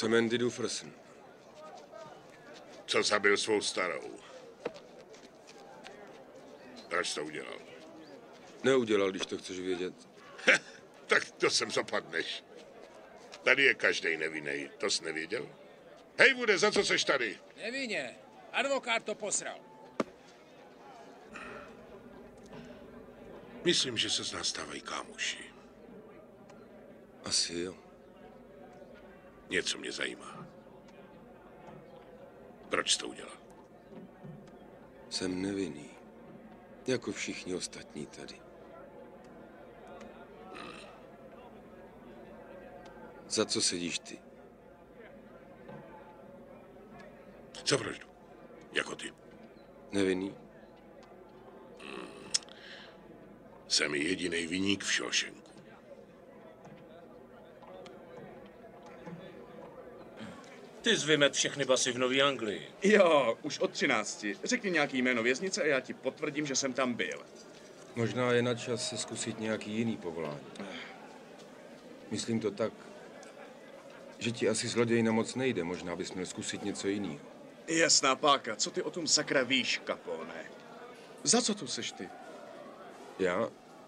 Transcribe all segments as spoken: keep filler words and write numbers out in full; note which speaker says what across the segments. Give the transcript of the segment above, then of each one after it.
Speaker 1: Jsem Andy Dufferson.
Speaker 2: Co zabil svou starou? Proč to udělal?
Speaker 1: Neudělal, když to chceš vědět.
Speaker 2: Tak to sem zapadneš. Tady je každej nevinnej. To jsi nevěděl? Hej, Woode, za co seš tady?
Speaker 3: Nevinně. Advokát to posral.
Speaker 2: Myslím, že se z nás stávají kámoši.
Speaker 1: Asi jo.
Speaker 2: Něco mě zajímá. Proč jsi to udělal?
Speaker 1: Jsem nevinný. Jako všichni ostatní tady.
Speaker 2: Hmm.
Speaker 1: Za co sedíš ty?
Speaker 2: Za vraždu. Jako ty.
Speaker 1: Nevinný?
Speaker 2: Hmm. Jsem jedinej viník v Shawshanku.
Speaker 4: Ty jsi vymet všechny basy v Nový Anglii.
Speaker 5: Jo, už od třinácti. Řekni nějaký jméno věznice a já ti potvrdím, že jsem tam byl.
Speaker 1: Možná je na čas se zkusit nějaký jiný povolání. Myslím to tak, že ti asi zlodějina moc nejde. Možná bys měl zkusit něco jiného.
Speaker 5: Jasná páka, co ty o tom sakra víš, Capone? Za co tu seš ty?
Speaker 1: Já?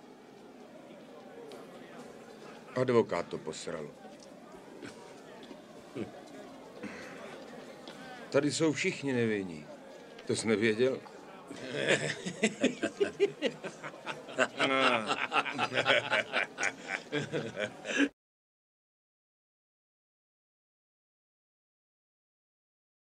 Speaker 1: Advokát to posral. Tady jsou všichni nevinní. To jsi nevěděl?